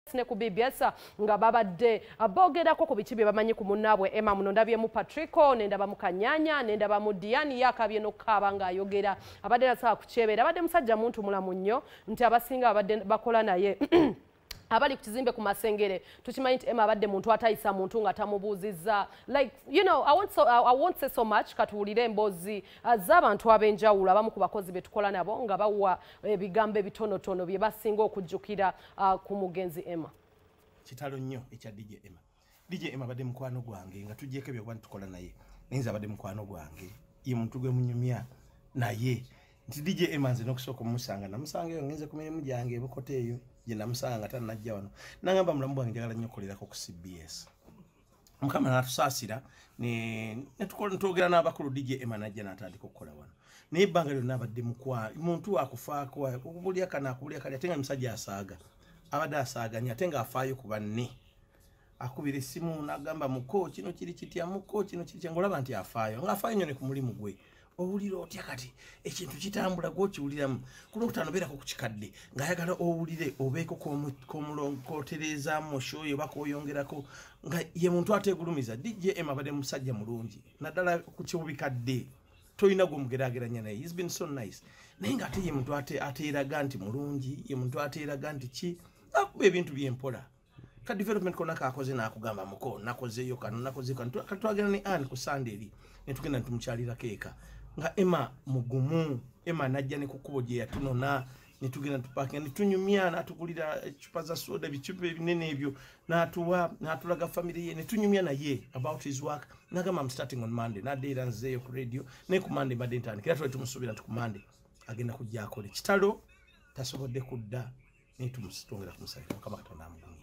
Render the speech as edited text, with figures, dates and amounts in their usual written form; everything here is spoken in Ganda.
ne ku BBS nga babadde bogerako ku bikibi bamanyi ku munnaabwe Emma muno ndabye mu Patricko nenda ba mukanyanya nenda ba mudiani yakabye nokaba nga ayogera abadde nasaba kukyebera abadde musajja muntu mulamu nnyo nti abasinga abadde bakola naye abali ku kizimbe ku Masengere tukimanyi nti Emma abadde muntu atayisa muntu nga tamubuuziza like you know I won't say so much katuwulire emboozi z'abantu ab'enjawulo abamu ku bakozi be tukola nabo nga bawa ebigambo ebitonotono bye basinga okujjukira ku mugenzi Emma. Kitalo nnyo ekya DJ Emma abadde mukwano gwange nga tujjeko ebyo kwani tukola naye ninza abadde mukwano gwange ye muntu gwe munyumya naye nti DJ Emma nze n'okusooka omusanga namusanga eyo ngenze ku mirimu gyange ebukote eyo je namusanga tanajja wano nangamba mulamu bwange njagala nnyo okukolerako ku CBS mukama n'atusaasira ne tukola ntogera n'abakulu DJ Emma najja n'atandika okukola wano naye ebbanga lyonna abadde muntu akufaako okubulya kana akubulya kali ate nga musajja asaaga abadde asaaganya ate nga afaayo ku banne akubira essimu n'agamba muko kino kiri kitya muko kino kiri kya ng'olaba nti afaayo ng'afaayo nnyo ne ku mulimu gwe owulira otya kati ekintu kitambula gw'okiwuliramu ku lwokutaano beerako ku kikadde ng'ayagala owulire obeeko k'otereezaamu shoyo oba k'oyongerako nga ye muntu ateegulumiza DJ Emma abadde musajja mulungi naddala ku kyobikadde toyina gw'omugeraageranya naye he's been so nice naye ng'ate ye muntu ateeraga nti mulungi ye muntu ateeraga nti ki akuba ebintu byempola ka development kona kakoze n'akugamba muko nakozeyo kano nakozeyo kano katwagala ne Anne ku Sunday eri ne tugenda ntumukyalira keeka nga Emma mugumu Emma najja ne kukubo gye yatunona ne tugenda tupakinga ne tunyumya n'atugulira ecupa za soda bicupa ebinene ebyo n'atulaga family ye ne tunyumya naye about his work nagamba I'm starting on Monday naddeera nzeeyo ku radio ne ku Monday mbadde ntandikira twali tumusuubira nti ku Monday agenda kujja akole kitalo tasobodde kudda ne tumusitongera kumusabira Mukama Katonda amugumu.